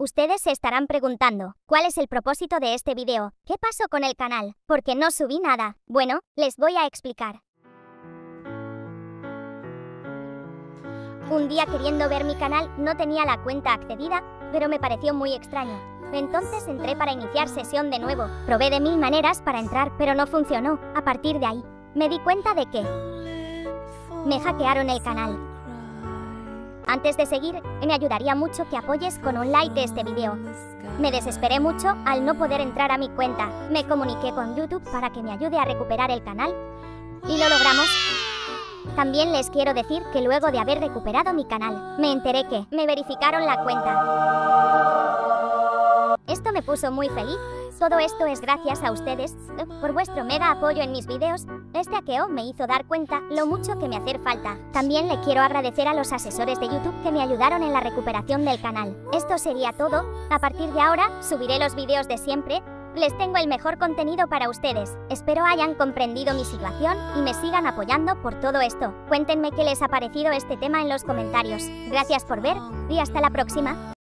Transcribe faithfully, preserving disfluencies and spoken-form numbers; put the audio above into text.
Ustedes se estarán preguntando, ¿cuál es el propósito de este video? ¿Qué pasó con el canal? ¿Por qué no subí nada? Bueno, les voy a explicar. Un día, queriendo ver mi canal, no tenía la cuenta accedida, pero me pareció muy extraño. Entonces entré para iniciar sesión de nuevo. Probé de mil maneras para entrar, pero no funcionó. A partir de ahí, me di cuenta de que me hackearon el canal. Antes de seguir, me ayudaría mucho que apoyes con un like de este video. Me desesperé mucho al no poder entrar a mi cuenta. Me comuniqué con YouTube para que me ayude a recuperar el canal y lo logramos. También les quiero decir que luego de haber recuperado mi canal, me enteré que me verificaron la cuenta. Esto me puso muy feliz. Todo esto es gracias a ustedes, por vuestro mega apoyo en mis videos. Este hackeo me hizo dar cuenta lo mucho que me hace falta. También le quiero agradecer a los asesores de YouTube que me ayudaron en la recuperación del canal. Esto sería todo. A partir de ahora, subiré los videos de siempre. Les tengo el mejor contenido para ustedes. Espero hayan comprendido mi situación y me sigan apoyando por todo esto. Cuéntenme qué les ha parecido este tema en los comentarios. Gracias por ver y hasta la próxima.